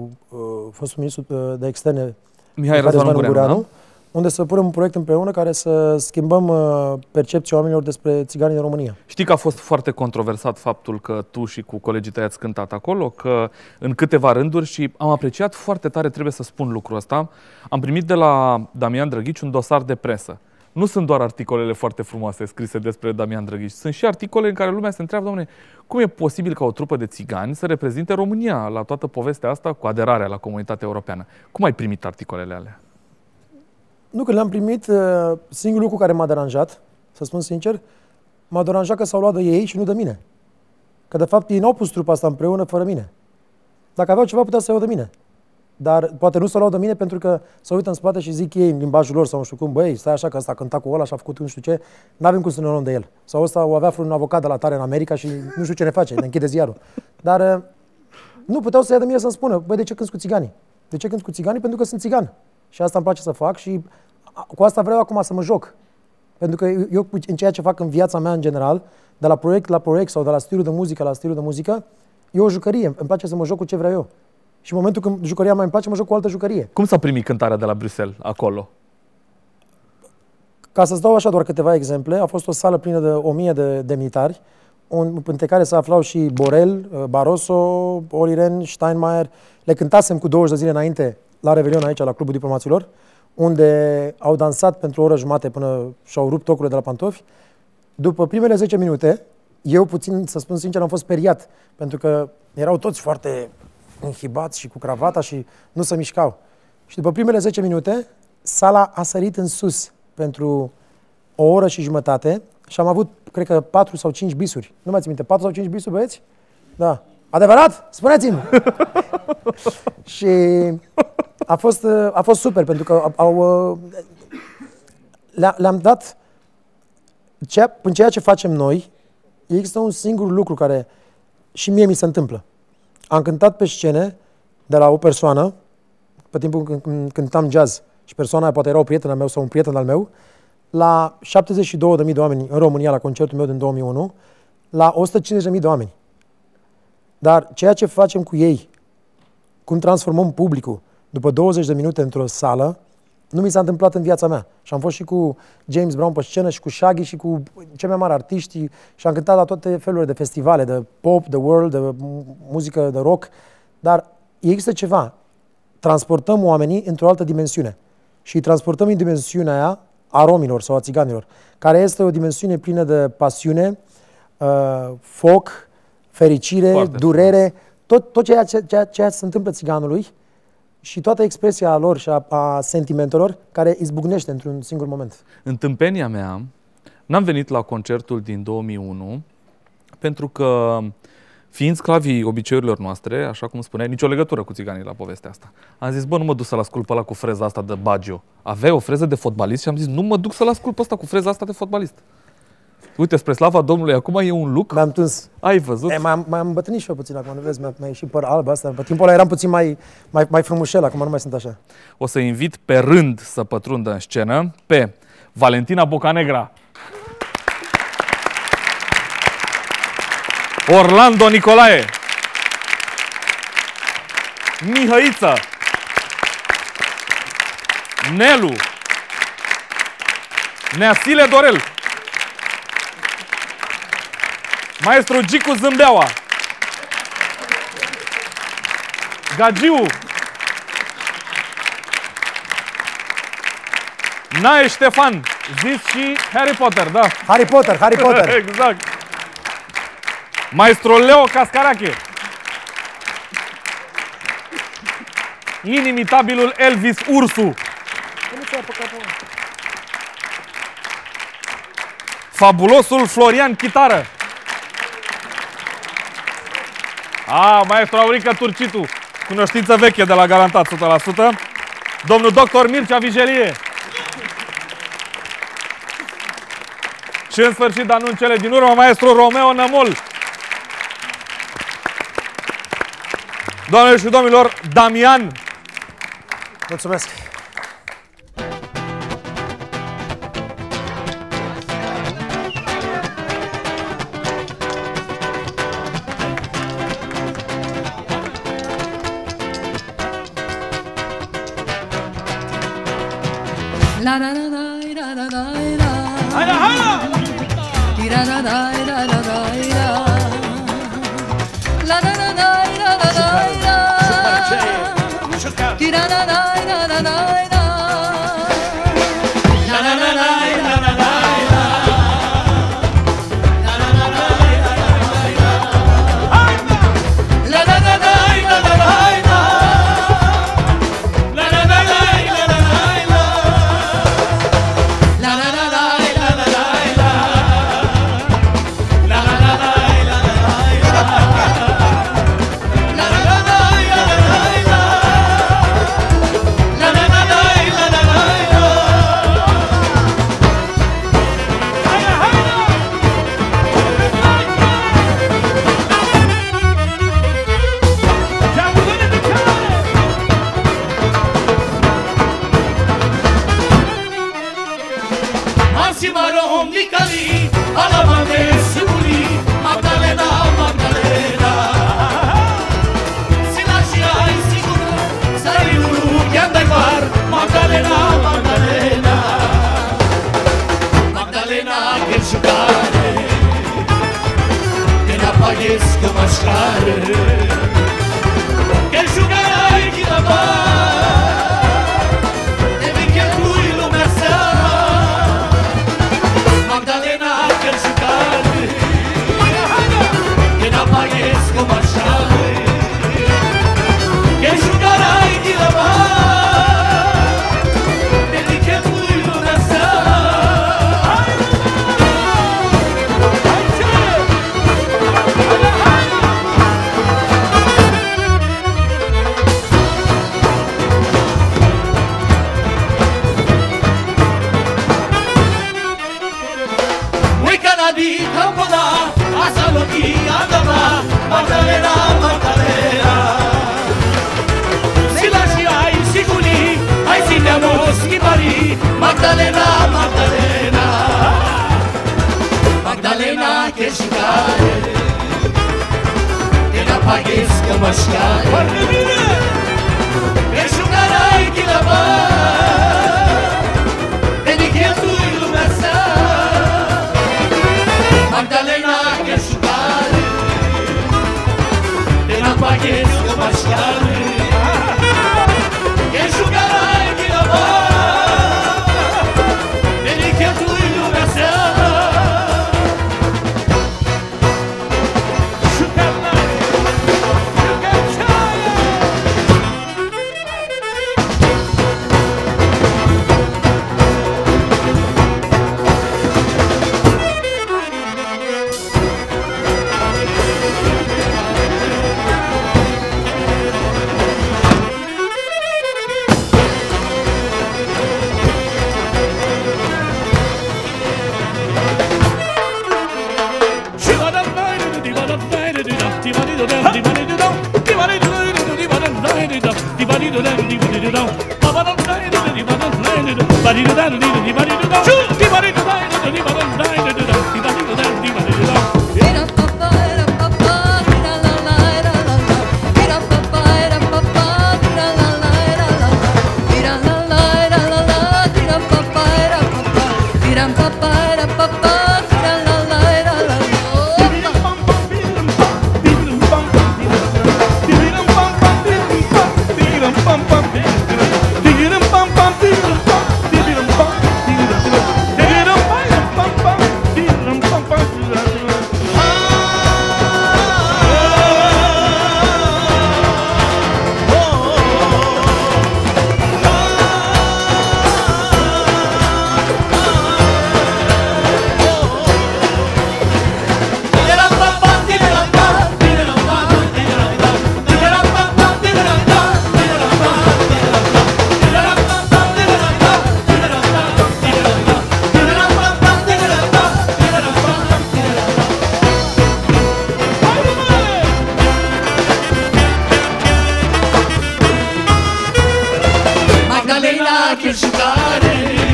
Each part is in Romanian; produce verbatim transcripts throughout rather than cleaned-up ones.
uh, fostul ministru uh, de externe, Mihai Răzvan Ungureanu, da? Unde să punem un proiect împreună care să schimbăm uh, percepția oamenilor despre țiganii în România. Știi că a fost foarte controversat faptul că tu și cu colegii tăi ați cântat acolo, că în câteva rânduri, și am apreciat foarte tare, trebuie să spun lucrul ăsta, am primit de la Damian Drăghici un dosar de presă. Nu sunt doar articolele foarte frumoase scrise despre Damian Drăghici, sunt și articole în care lumea se întreabă, dom'le, cum e posibil ca o trupă de țigani să reprezinte România la toată povestea asta cu aderarea la Comunitatea Europeană? Cum ai primit articolele alea? Nu, că le-am primit, singurul lucru care m-a deranjat, să spun sincer, m-a deranjat că s-au luat de ei și nu de mine. Că de fapt ei n-au pus trupa asta împreună fără mine. Dacă aveau ceva, putea să iau de mine. Dar poate nu s-au luat de mine pentru că se uită în spate și zic ei în limbajul lor sau nu știu cum, băi, stai așa că ăsta a cântat cu ăla și a făcut nu știu ce, n-avem cum să ne luăm de el. Sau ăsta o avea un avocat de la tare în America și nu știu ce ne face, ne închide ziarul. Dar nu puteau să ia de mine să-mi spună, băi, de ce cânti cu țiganii? De ce cânti cu țiganii? Pentru că sunt țigan. Și asta îmi place să fac și cu asta vreau acum să mă joc. Pentru că eu, în ceea ce fac în viața mea în general, de la proiect la proiect sau de la stilul de muzică la stilul de muzică, e o jucărie. Îmi place să mă joc cu ce vreau eu. Și în momentul când jucăria mai îmi place, mă joc cu o altă jucărie. Cum s-a primit cântarea de la Bruxelles acolo? Ca să-ți dau așa doar câteva exemple, a fost o sală plină de o mie de demnitari, între care se aflau și Borel, Barroso, Olli Rehn, Steinmeier. Le cântasem cu douăzeci de zile înainte la Revelion aici, la Clubul Diplomaților, unde au dansat pentru o oră jumate până și-au rupt ocurile de la pantofi. După primele zece minute, eu puțin, să spun sincer, am fost speriat, pentru că erau toți foarte înhibați și cu cravata și nu se mișcau. Și după primele zece minute, sala a sărit în sus pentru o oră și jumătate și am avut, cred că, patru sau cinci bisuri. Nu mai țin minte, patru sau cinci bisuri, băieți? Da. Adevărat? Spuneți-mi! Și a fost, a fost super, pentru că au, le-am dat, ceea, în ceea ce facem noi, există un singur lucru care și mie mi se întâmplă. Am cântat pe scene de la o persoană, pe timpul când cântam jazz, și persoana aia poate era o prietenă meu sau un prieten al meu, la șaptezeci și două de mii de oameni în România, la concertul meu din două mii unu, la o sută cincizeci de mii de oameni. Dar ceea ce facem cu ei, cum transformăm publicul după douăzeci de minute într-o sală, nu mi s-a întâmplat în viața mea. Și am fost și cu James Brown pe scenă și cu Shaggy și cu cei mai mari artiști și am cântat la toate felurile de festivale, de pop, de world, de muzică, de rock. Dar există ceva. Transportăm oamenii într-o altă dimensiune. Și îi transportăm în dimensiunea aia a romilor sau a țiganilor, care este o dimensiune plină de pasiune, uh, foc, fericire, foarte durere, tot, tot ceea ce, ceea, ceea ce se întâmplă țiganului și toată expresia lor și a, a sentimentelor care izbucnește într-un singur moment. În tâmpenia mea, n-am venit la concertul din două mii unu pentru că, fiind sclavii obiceiurilor noastre, așa cum spuneai, nicio legătură cu țiganii la povestea asta. Am zis, bă, nu mă duc să-l ascult pe ăla cu freza asta de Baggio. Avea o freză de fotbalist și am zis, nu mă duc să-l ascult pe ăsta cu freza asta de fotbalist. Uite, spre slava Domnului, acum e un look. Mi-am tuns. Ai văzut? E, mai, mai am îmbătrânit și eu puțin acum, nu vezi, mi-a ieșit păr alb asta. Pe timpul ăla eram puțin mai, mai, mai frumușel, acum nu mai sunt așa. O să invit pe rând să pătrundă în scenă pe Valentina Bocanegra, Orlando Nicolae, Mihăiță, Nelu, Neasile Dorel, maestru Gicu Zâmbeaua, Gagiu, Nae Ștefan, zis și Harry Potter, da. Harry Potter, Harry Potter. Exact. Maestru Leo Cascarache, inimitabilul Elvis Ursu, fabulosul Florian Chitară, a, maestru Aurică Turcitu, cunoștință veche de la Garantat o sută la sută, domnul doctor Mircea Vigelie. Și în sfârșit, dar nu în cele din urmă, maestru Romeo Nămol. Doamnelor și domnilor, Damian. Mulțumesc. La la la la la la la la. Hayda hayda. La la la la la la la. La la la la la la la la. La la la la la la la. La la la la la la la. Magdalena, Magdalena, Magdalena che giocare, che la paghis come scale, che giocare chi la va, e di che tu illumina, Magdalena che giocare, che la paghis come scale, che giocare chi la va. Che giocare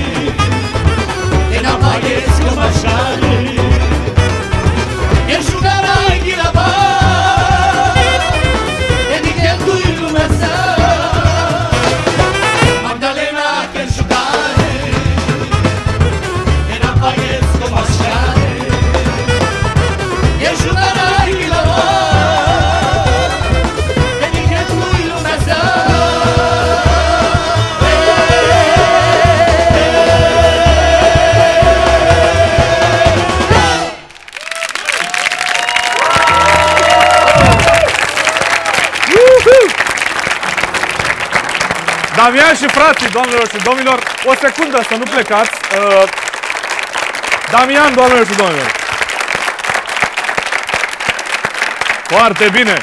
e non paghessi come scale e giocare chi la va e di che tu illumina Magdalena che giocare Damian și frații, doamnelor și domnilor, o secundă să nu plecați. Uh, Damian, doamnelor și domnilor. Foarte bine.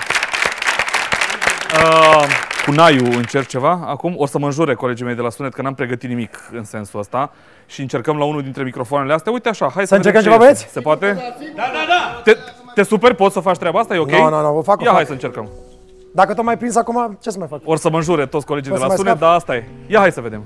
Uh, cu Naiu încerc ceva. Acum o să mă înjure colegii mei de la Sunet că n-am pregătit nimic în sensul ăsta. Și încercăm la unul dintre microfoanele astea. Uite așa, hai să, să încercăm ceva, băieți? Se poate? Da, da, da! Te, te super, poți să faci treaba asta? E ok? Nu, no, nu, no, nu, no, o fac, o Ia, fac. hai să încercăm. Dacă tot mai prins acum, ce să mai fac? Or să mă înjure toți colegii Poți de la să mai Sunet, scap? dar asta e. Ia, hai să vedem.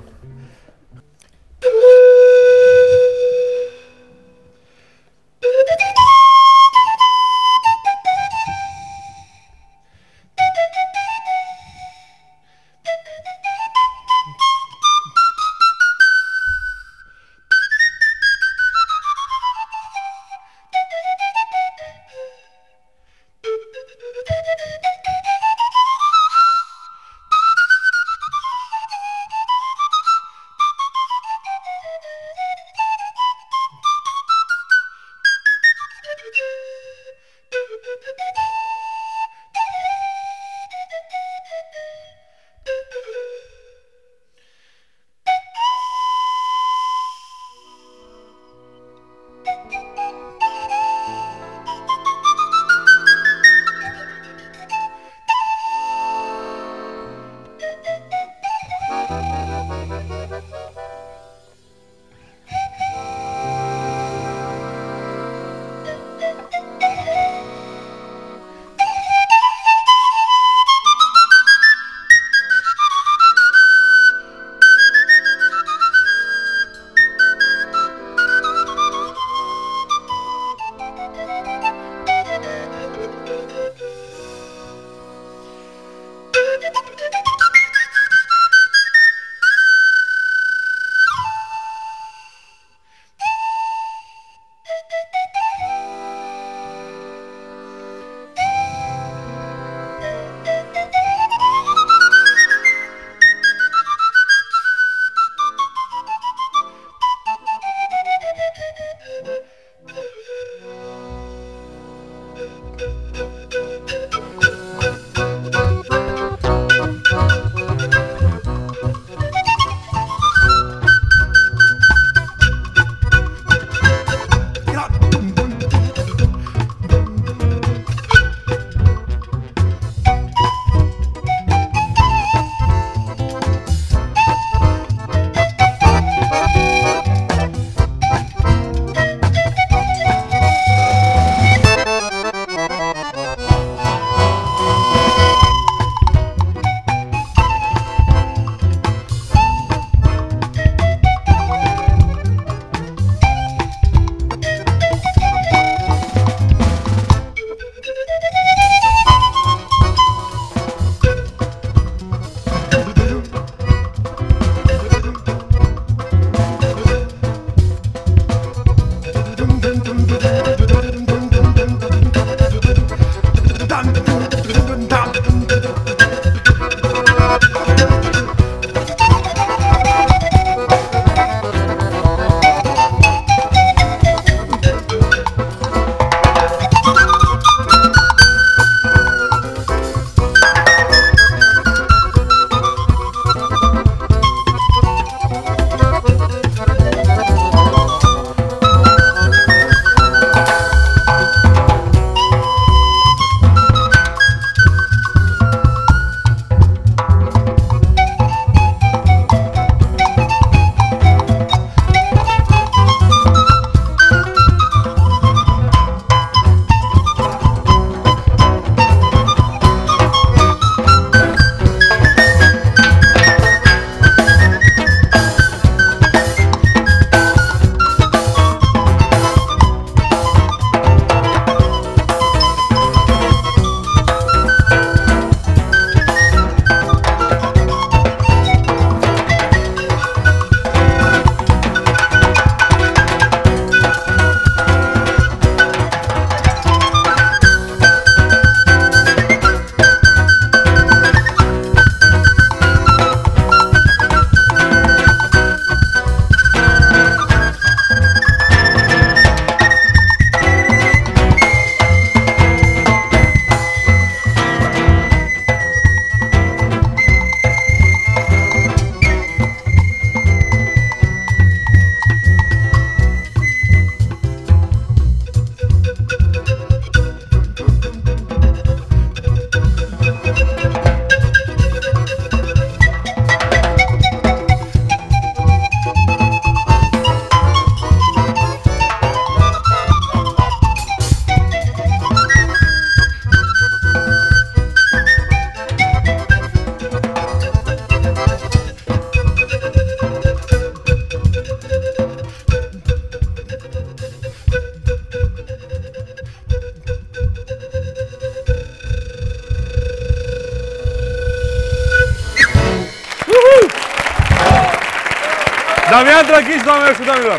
Damian Drăghici, doamnelor și domnilor!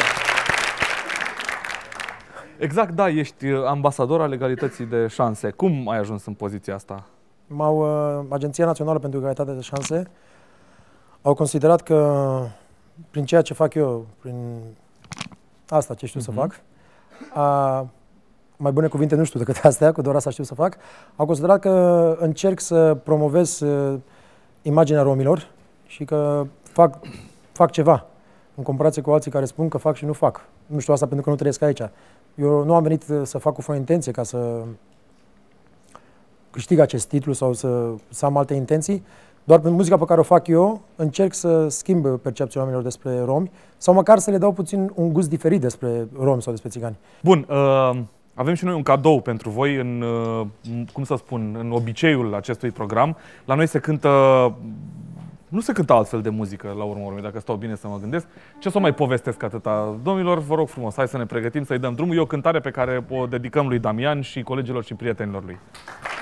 Exact, da, ești ambasador al egalității de șanse. Cum ai ajuns în poziția asta? M-au, uh, Agenția Națională pentru Egalitate de Șanse au considerat că prin ceea ce fac eu, prin asta ce știu uh-huh. să fac, a, mai bune cuvinte nu știu decât astea, că doar asta știu să fac, au considerat că încerc să promovez uh, imaginea romilor și că fac, fac ceva, în comparație cu alții care spun că fac și nu fac. Nu știu asta pentru că nu trăiesc aici. Eu nu am venit să fac cu o intenție ca să câștig acest titlu sau să, să am alte intenții. Doar prin muzica pe care o fac eu, încerc să schimb percepția oamenilor despre romi sau măcar să le dau puțin un gust diferit despre romi sau despre țigani. Bun, uh, avem și noi un cadou pentru voi în, uh, cum să spun, în obiceiul acestui program. La noi se cântă, nu se cântă altfel de muzică, la urmă urmei, dacă stau bine să mă gândesc. Ce să o mai povestesc atâta? Domnilor, vă rog frumos, hai să ne pregătim, să-i dăm drumul. E o cântare pe care o dedicăm lui Damian și colegilor și prietenilor lui.